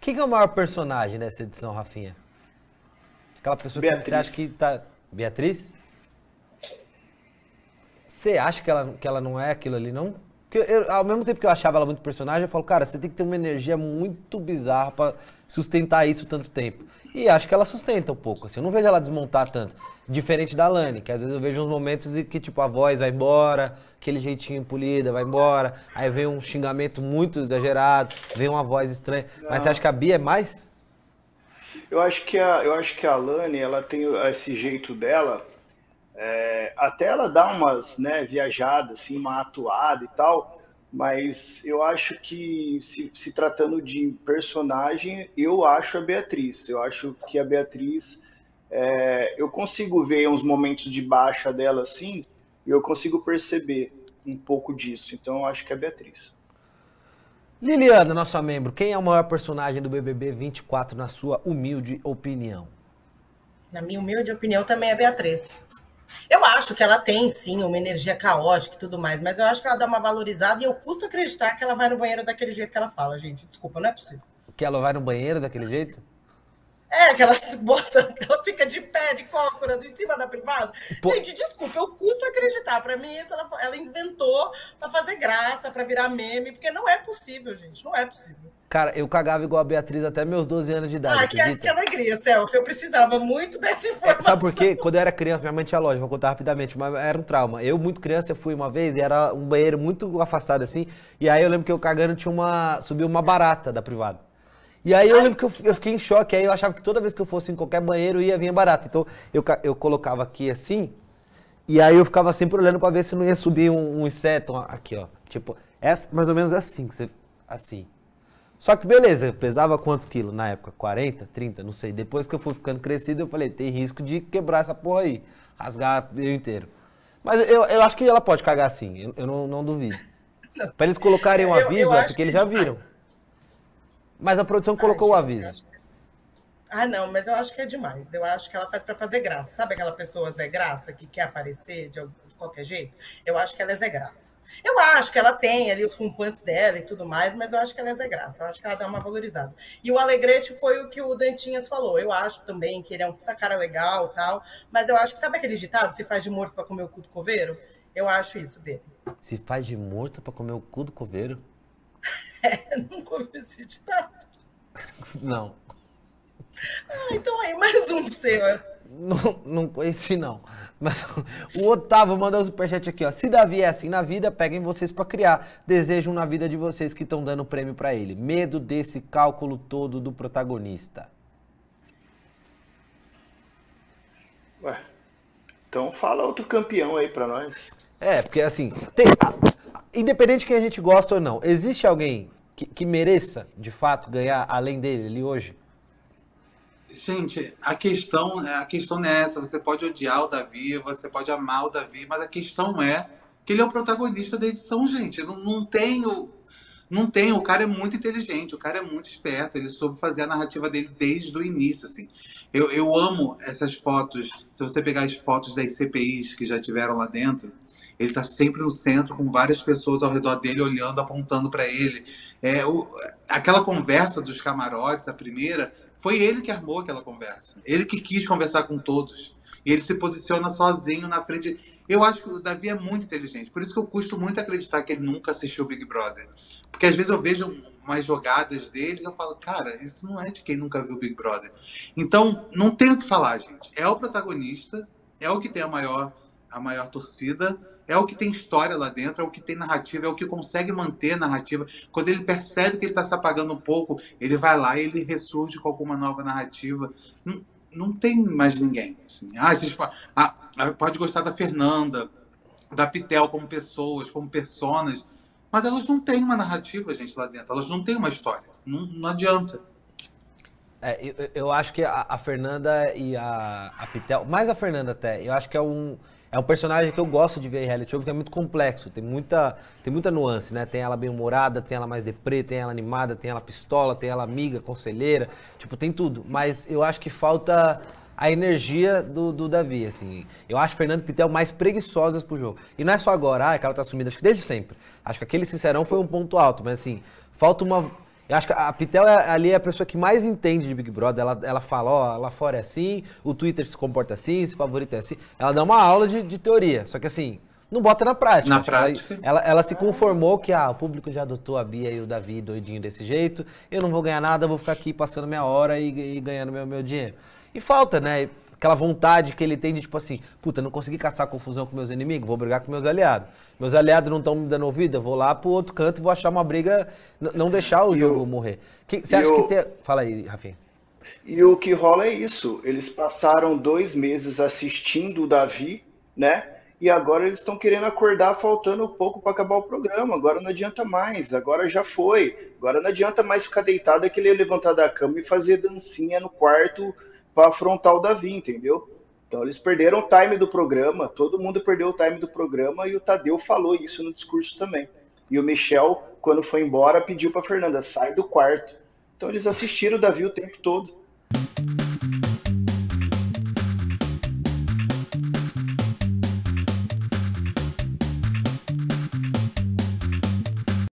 Quem que é o maior personagem dessa edição, Rafinha? Aquela pessoa que você acha que tá... Beatriz? Você acha que ela não é aquilo ali, não? Porque ao mesmo tempo que eu achava ela muito personagem, eu falo, cara, você tem que ter uma energia muito bizarra pra sustentar isso tanto tempo. E acho que ela sustenta um pouco, assim, eu não vejo ela desmontar tanto. Diferente da Lani, que às vezes eu vejo uns momentos em que, tipo, a voz vai embora, aquele jeitinho polida vai embora, aí vem um xingamento muito exagerado, vem uma voz estranha. Mas você acha que a Bia é mais? Eu acho que a Lani, ela tem esse jeito dela, até ela dá umas, né, viajadas, assim, uma atuada e tal, mas eu acho que se tratando de personagem, eu acho a Beatriz. Eu acho que a Beatriz, eu consigo ver uns momentos de baixa dela assim, e eu consigo perceber um pouco disso. Então eu acho que é a Beatriz. Liliana, nossa membro, quem é o maior personagem do BBB 24, na sua humilde opinião? Na minha humilde opinião, também é Beatriz. Eu acho que ela tem, sim, uma energia caótica e tudo mais, mas eu acho que ela dá uma valorizada e eu custo acreditar que ela vai no banheiro daquele jeito que ela fala, gente. Desculpa, não é possível. Que ela vai no banheiro daquele jeito? Que ela se bota, que ela fica de pé, de cócoras, em cima da privada. Pô. Gente, desculpa, eu custo acreditar. Pra mim, isso ela inventou pra fazer graça, pra virar meme, porque não é possível, gente, não é possível. Cara, eu cagava igual a Beatriz até meus 12 anos de idade, Que acredita? alegria, Celso. Eu precisava muito dessa informação. Sabe por quê? Quando eu era criança, minha mãe tinha loja, vou contar rapidamente, mas era um trauma. Eu, muito criança, fui uma vez e era um banheiro muito afastado assim, e aí eu lembro que eu cagando subiu uma barata da privada. E aí eu lembro que eu fiquei em choque, aí eu achava que toda vez que eu fosse em qualquer banheiro ia vir barata. Então eu colocava aqui assim, e aí eu ficava sempre olhando pra ver se não ia subir um inseto aqui, ó. Tipo, mais ou menos assim, assim. Só que beleza, eu pesava quantos quilos na época? 40, 30, não sei. Depois que eu fui ficando crescido, eu falei, tem risco de quebrar essa porra aí, rasgar eu inteiro. Mas eu acho que ela pode cagar assim, eu não duvido. Pra eles colocarem um aviso, é porque eles já viram. Mas a produção colocou o aviso. Não, mas eu acho que é demais. Eu acho que ela faz pra fazer graça. Sabe aquela pessoa Zé Graça que quer aparecer de qualquer jeito? Eu acho que ela é Zé Graça. Eu acho que ela tem ali os pompantes dela e tudo mais, mas eu acho que ela é Zé Graça. Eu acho que ela dá uma valorizada. E o Alegrete foi o que o Dantinhas falou. Eu acho também que ele é um puta cara legal e tal, mas eu acho que, sabe aquele ditado, se faz de morto pra comer o cu do coveiro? Eu acho isso dele. Se faz de morto pra comer o cu do coveiro? Nunca ouvi esse ditado. Não. Então aí, mais um pro senhor. Não conheci, não. Mas o Otávio mandou um superchat aqui, ó. Se Davi é assim na vida, peguem vocês pra criar. Desejam na vida de vocês que estão dando prêmio pra ele. Medo desse cálculo todo do protagonista. Ué, então fala outro campeão aí pra nós. Porque assim, independente de quem a gente gosta ou não, existe alguém que mereça, de fato, ganhar além dele ali hoje? Gente, a questão não é essa. Você pode odiar o Davi, você pode amar o Davi, mas a questão é que ele é o protagonista da edição, gente. Não tem, o cara é muito inteligente, o cara é muito esperto, ele soube fazer a narrativa dele desde o início, assim. Eu amo essas fotos, se você pegar as fotos das CPIs que já tiveram lá dentro, ele tá sempre no centro, com várias pessoas ao redor dele, olhando, apontando para ele. Aquela conversa dos camarotes, a primeira, foi ele que armou aquela conversa. Ele que quis conversar com todos. E ele se posiciona sozinho na frente. Eu acho que o Davi é muito inteligente. Por isso que eu custo muito acreditar que ele nunca assistiu o Big Brother. Porque às vezes eu vejo umas jogadas dele e eu falo, cara, isso não é de quem nunca viu o Big Brother. Então, não tem o que falar, gente. É o protagonista, é o que tem a maior torcida, é o que tem história lá dentro, é o que tem narrativa, é o que consegue manter a narrativa. Quando ele percebe que ele está se apagando um pouco, ele vai lá e ele ressurge com alguma nova narrativa. Não tem mais ninguém. Assim. Vocês pode gostar da Fernanda, da Pitel como pessoas, como personas, mas elas não têm uma narrativa, gente, lá dentro. Elas não têm uma história. Não adianta. Eu acho que a Fernanda e a Pitel, mais a Fernanda até, eu acho que é um personagem que eu gosto de ver em reality show, porque é muito complexo, tem muita nuance, né? Tem ela bem-humorada, tem ela mais deprê, tem ela animada, tem ela pistola, tem ela amiga, conselheira, tipo, tem tudo. Mas eu acho que falta a energia do Davi, assim. Eu acho Fernanda e Pitel mais preguiçosas pro jogo. E não é só agora, que ela tá sumida, acho que desde sempre. Acho que aquele Sincerão foi um ponto alto, mas assim, falta uma... Eu acho que a Pitel ali é a pessoa que mais entende de Big Brother. Ela fala, ó, lá fora é assim, o Twitter se comporta assim, esse favorito é assim. Ela dá uma aula de teoria, só que assim, não bota na prática. Na prática. Ela se conformou que o público já adotou a Bia e o Davi doidinho desse jeito, eu não vou ganhar nada, vou ficar aqui passando minha hora e ganhando meu dinheiro. E falta, né? Aquela vontade que ele tem de, tipo assim, puta, não consegui caçar confusão com meus inimigos, vou brigar com meus aliados. Meus aliados não estão me dando ouvido, eu vou lá pro outro canto e vou achar uma briga, não deixar o jogo morrer. Você acha que tem... Fala aí, Rafinha. E o que rola é isso, eles passaram 2 meses assistindo o Davi, né? E agora eles estão querendo acordar faltando pouco para acabar o programa. Agora não adianta mais, agora já foi. Agora não adianta mais ficar deitado que ele ia levantar da cama e fazer dancinha no quarto para afrontar o Davi, entendeu? Então eles perderam o time do programa, todo mundo perdeu o time do programa e o Tadeu falou isso no discurso também. E o Michel, quando foi embora, pediu para Fernanda, sai do quarto. Então eles assistiram o Davi o tempo todo.